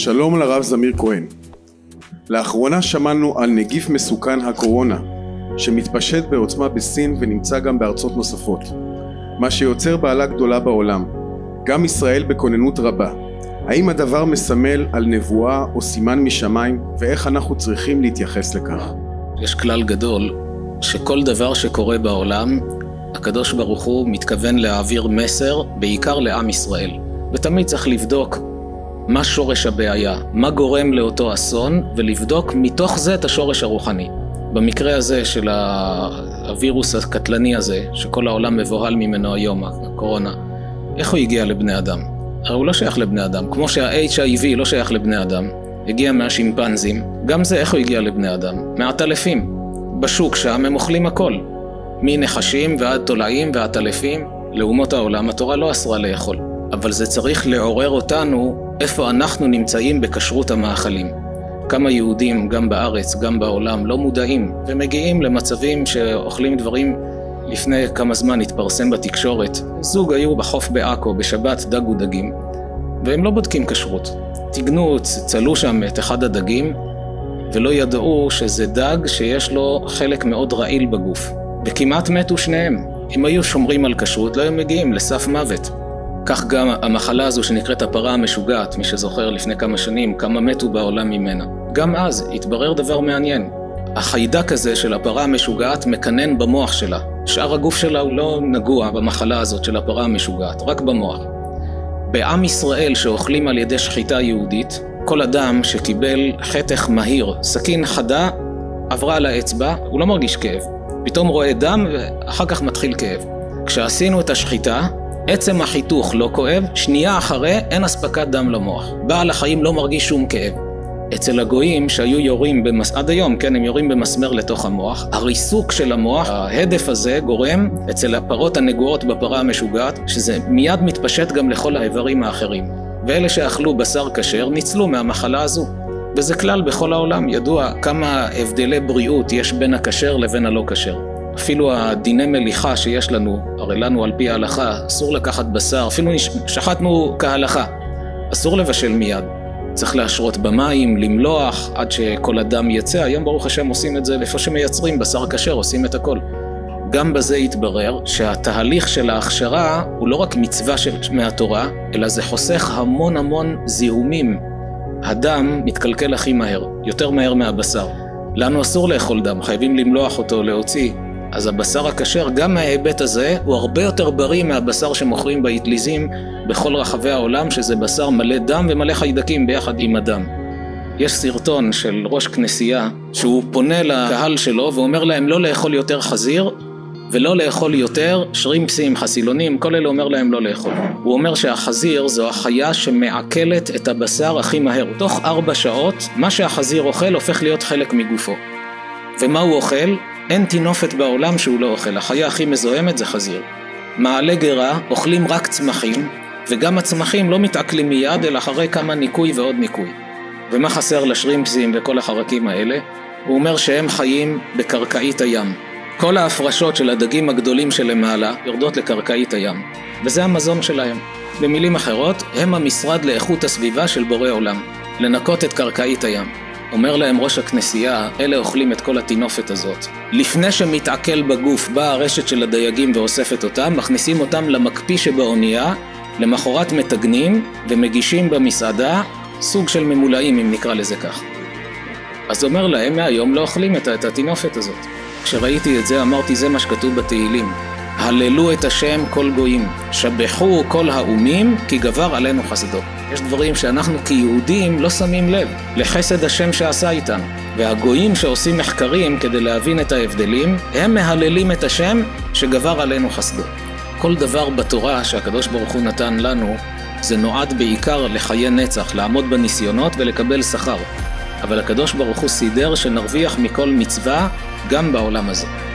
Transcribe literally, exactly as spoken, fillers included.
שלום לרב זמיר כהן. לאחרונה שמענו על נגיף מסוכן הקורונה שמתפשט בעוצמה בסין ונמצא גם בארצות נוספות, מה שיוצר בעלה גדולה בעולם, גם ישראל בכוננות רבה. האם הדבר מסמל על נבואה או סימן משמיים, ואיך אנחנו צריכים להתייחס לכך? יש כלל גדול שכל דבר שקורה בעולם הקדוש ברוך הוא מתכוון להעביר מסר בעיקר לעם ישראל, ותמיד צריך לבדוק מה שורש הבעיה, מה גורם לאותו אסון, ולבדוק מתוך זה את השורש הרוחני. במקרה הזה של הווירוס הקטלני הזה, שכל העולם מבוהל ממנו היום, הקורונה, איך הוא הגיע לבני אדם? הרי הוא לא שייך לבני אדם, כמו שה-אייץ' איי וי לא שייך לבני אדם, הגיע מהשימפנזים, גם זה איך הוא הגיע לבני אדם? מהטלפים. בשוק שם הם אוכלים הכל, מנחשים ועד תולעים ועד טלפים. לאומות העולם התורה לא אסרה לאכול, אבל זה צריך לעורר אותנו איפה אנחנו נמצאים בכשרות המאכלים. כמה יהודים גם בארץ גם בעולם לא מודעים ומגיעים למצבים שאוכלים דברים. לפני כמה זמן התפרסם בתקשורת, זוג היו בחוף בעכו בשבת דג ודגים, והם לא בודקים כשרות. תגנו, צלו שם את אחד הדגים ולא ידעו שזה דג שיש לו חלק מאוד רעיל בגוף, וכמעט מתו שניהם. אם היו שומרים על כשרות לא היו מגיעים לסף מוות. כך גם המחלה הזו שנקראת הפרה המשוגעת, מי שזוכר לפני כמה שנים כמה מתו בעולם ממנה. גם אז התברר דבר מעניין, החיידק הזה של הפרה המשוגעת מקנן במוח שלה. שאר הגוף שלה הוא לא נגוע במחלה הזאת של הפרה המשוגעת, רק במוח. בעם ישראל שאוכלים על ידי שחיטה יהודית, כל אדם שקיבל חתך מהיר, סכין חדה, עברה על האצבע, הוא לא מרגיש כאב. פתאום רואה דם ואחר כך מתחיל כאב. כשעשינו את השחיטה, עצם החיתוך לא כואב, שנייה אחרי אין הספקת דם למוח. בעל החיים לא מרגיש שום כאב. אצל הגויים שהיו יורים במס... עד היום, כן, הם יורים במסמר לתוך המוח, הריסוק של המוח, ההדף הזה גורם אצל הפרות הנגועות בפרה המשוגעת, שזה מיד מתפשט גם לכל האיברים האחרים. ואלה שאכלו בשר כשר ניצלו מהמחלה הזו. וזה כלל בכל העולם, ידוע כמה הבדלי בריאות יש בין הכשר לבין הלא כשר. אפילו הדיני מליחה שיש לנו, הרי לנו על פי ההלכה, אסור לקחת בשר, אפילו שחטנו כהלכה, אסור לבשל מיד. צריך להשרות במים, למלוח, עד שכל הדם יצא. היום ברוך השם עושים את זה, איפה שמייצרים בשר כשר עושים את הכל. גם בזה התברר שהתהליך של ההכשרה הוא לא רק מצווה של מהתורה, אלא זה חוסך המון המון זיהומים. הדם מתקלקל הכי מהר, יותר מהר מהבשר. לנו אסור לאכול דם, חייבים למלוח אותו, להוציא. אז הבשר הכשר, גם מההיבט הזה, הוא הרבה יותר בריא מהבשר שמוכרים באטליזים בכל רחבי העולם, שזה בשר מלא דם ומלא חיידקים ביחד עם הדם. יש סרטון של ראש כנסייה, שהוא פונה לקהל שלו ואומר להם לא לאכול יותר חזיר, ולא לאכול יותר שרימפסים, חסילונים, כל אלה אומר להם לא לאכול. הוא אומר שהחזיר זו החיה שמעכלת את הבשר הכי מהר. תוך ארבע שעות, מה שהחזיר אוכל הופך להיות חלק מגופו. ומה הוא אוכל? אין תינופת בעולם שהוא לא אוכל. החיה הכי מזוהמת זה חזיר. מעלה גרה אוכלים רק צמחים, וגם הצמחים לא מתעכלים מיד, אלא אחרי כמה ניקוי ועוד ניקוי. ומה חסר לשרימפסים וכל החרקים האלה? הוא אומר שהם חיים בקרקעית הים. כל ההפרשות של הדגים הגדולים שלמעלה יורדות לקרקעית הים, וזה המזון שלהם. במילים אחרות, הם המשרד לאיכות הסביבה של בורא עולם, לנקות את קרקעית הים. אומר להם ראש הכנסייה, אלה אוכלים את כל התינופת הזאת. לפני שמתעכל בגוף באה הרשת של הדייגים ואוספת אותם, מכניסים אותם למקפיא שבאונייה, למחרת מתגנים ומגישים במסעדה סוג של ממולאים, אם נקרא לזה כך. אז אומר להם, מהיום לא אוכלים את, את התינופת הזאת. כשראיתי את זה אמרתי, זה מה שכתוב בתהילים. הללו את השם כל גויים, שבחו כל האומים, כי גבר עלינו חסדו. יש דברים שאנחנו כיהודים לא שמים לב לחסד השם שעשה איתם. והגויים שעושים מחקרים כדי להבין את ההבדלים, הם מהללים את השם שגבר עלינו חסדו. כל דבר בתורה שהקדוש ברוך הוא נתן לנו, זה נועד בעיקר לחיי נצח, לעמוד בניסיונות ולקבל שכר. אבל הקדוש ברוך הוא סידר שנרוויח מכל מצווה גם בעולם הזה.